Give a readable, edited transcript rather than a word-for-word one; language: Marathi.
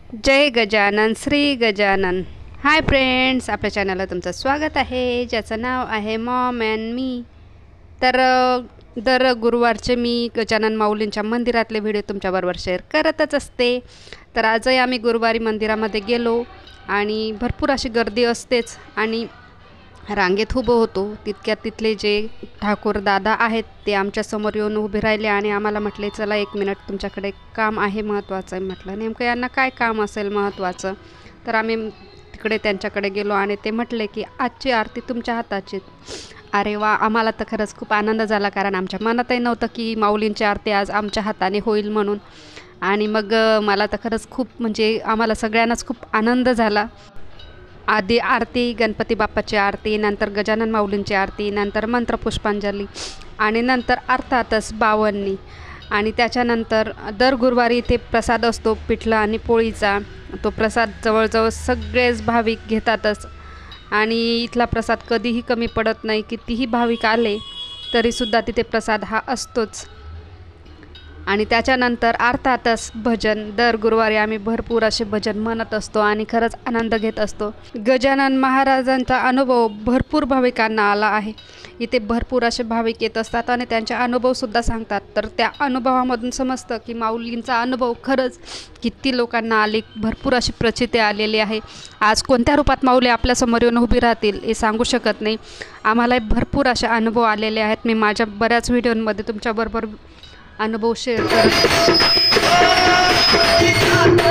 जय गजानन श्री गजानन। हाय फ्रेंड्स, आपल्या चॅनलला तुमचं स्वागत आहे, ज्याचं नाव आहे मॉम अँड मी। तर दर गुरुवारचे मी गजानन माऊलींच्या मंदिरातले व्हिडिओ तुमच्याबरोबर शेअर करतच असते। तर आजही आम्ही गुरुवारी मंदिरामध्ये गेलो आणि भरपूर अशी गर्दी असतेच आणि रांगेत उभं होतो। तितक्यात तिथले जे ठाकूर दादा आहेत ते आमच्यासमोर येऊन उभे राहिले आणि आम्हाला म्हटले, चला 1 मिनिट, तुमच्याकडे काम आहे महत्त्वाचं आहे। म्हटलं नेमकं यांना काय काम असेल महत्त्वाचं। तर आम्ही तिकडे त्यांच्याकडे गेलो आणि ते म्हटले की आजची आरती तुमच्या हाताची। अरे वा, आम्हाला तर खरंच खूप आनंद झाला, कारण आमच्या मनातही नव्हतं की माऊलींची आरती आज आमच्या हाताने होईल म्हणून। आणि मग मला तर खरंच खूप म्हणजे आम्हाला सगळ्यांनाच खूप आनंद झाला। आधी आरती, गणपती बाप्पाची आरती, नंतर गजानन माऊलींची आरती, नंतर मंत्रपुष्पांजली आणि नंतर अर्थातच बावन्नी। आणि त्याच्यानंतर दर गुरुवारी इथे प्रसाद असतो पिठलं आणि पोळीचा। तो प्रसाद जवळजवळ सगळेच भाविक घेतातच आणि इथला प्रसाद कधीही कमी पडत नाही। कितीही भाविक आले तरीसुद्धा तिथे प्रसाद हा असतोच। आणि त्याच्यानंतर अर्थातच भजन, दर गुरुवारी आम्ही भरपूर असे भजन म्हणत असतो आणि खरंच आनंद घेत असतो। गजानन महाराजांचा अनुभव भरपूर भाविकांना आला आहे। इथे भरपूर असे भाविक येत असतात आणि त्यांचे अनुभवसुद्धा सांगतात। तर त्या अनुभवामधून समजतं की माऊलींचा अनुभव खरंच किती लोकांना आले, भरपूर अशी प्रचिती आलेली आहे। आज कोणत्या रूपात माऊली आपल्यासमोर येऊन उभी राहतील हे सांगू शकत नाही। आम्हाला भरपूर असे अनुभव आलेले आहेत। मी माझ्या बऱ्याच व्हिडिओमध्ये तुमच्याबरोबर अनुभव शेअर करत